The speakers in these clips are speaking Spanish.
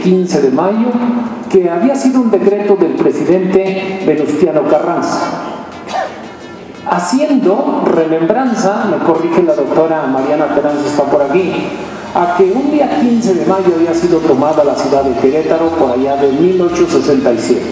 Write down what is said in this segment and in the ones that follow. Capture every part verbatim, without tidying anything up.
quince de mayo, que había sido un decreto del presidente Venustiano Carranza, haciendo remembranza, me corrige la doctora Mariana Terán, está por aquí, a que un día quince de mayo había sido tomada la ciudad de Querétaro por allá de mil ochocientos sesenta y siete.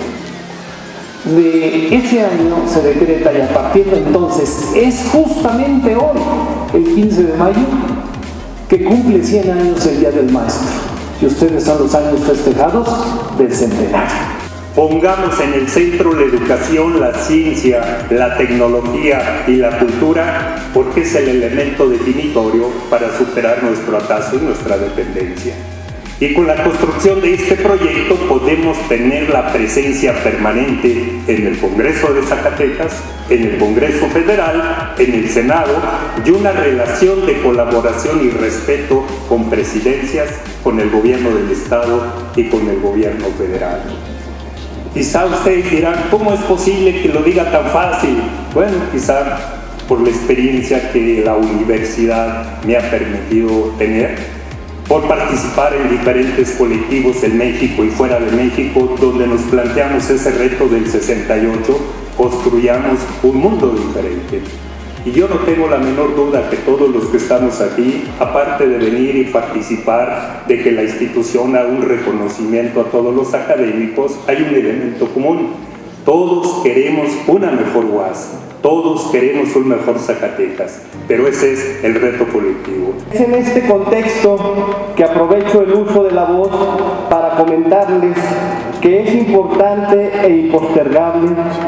De ese año se decreta, y a partir de entonces es justamente hoy, el quince de mayo, que cumple cien años el Día del Maestro, y ustedes son los años festejados del centenario. Pongamos en el centro la educación, la ciencia, la tecnología y la cultura, porque es el elemento definitorio para superar nuestro atraso y nuestra dependencia. Y con la construcción de este proyecto podemos tener la presencia permanente en el Congreso de Zacatecas, en el Congreso Federal, en el Senado, y una relación de colaboración y respeto con presidencias, con el gobierno del Estado y con el gobierno federal. Quizá ustedes dirán, ¿cómo es posible que lo diga tan fácil? Bueno, quizá por la experiencia que la universidad me ha permitido tener, por participar en diferentes colectivos en México y fuera de México, donde nos planteamos ese reto del sesenta y ocho, construyamos un mundo diferente. Y yo no tengo la menor duda que todos los que estamos aquí, aparte de venir y participar, de que la institución haga un reconocimiento a todos los académicos, hay un elemento común. Todos queremos una mejor U A S, todos queremos un mejor Zacatecas, pero ese es el reto colectivo. Es en este contexto que aprovecho el uso de la voz para comentarles que es importante e impostergable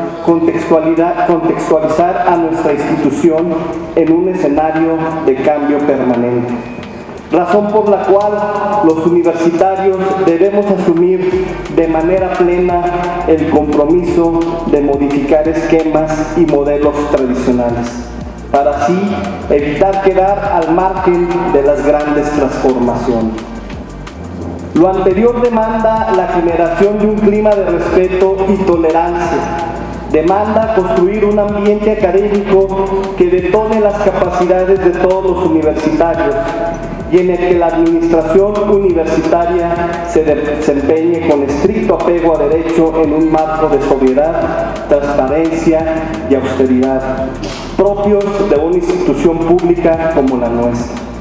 contextualizar a nuestra institución en un escenario de cambio permanente, razón por la cual los universitarios debemos asumir de manera plena el compromiso de modificar esquemas y modelos tradicionales, para así evitar quedar al margen de las grandes transformaciones. Lo anterior demanda la generación de un clima de respeto y tolerancia, demanda construir un ambiente académico que detone las capacidades de todos los universitarios y en el que la administración universitaria se desempeñe con estricto apego a derecho en un marco de sobriedad, transparencia y austeridad, propios de una institución pública como la nuestra.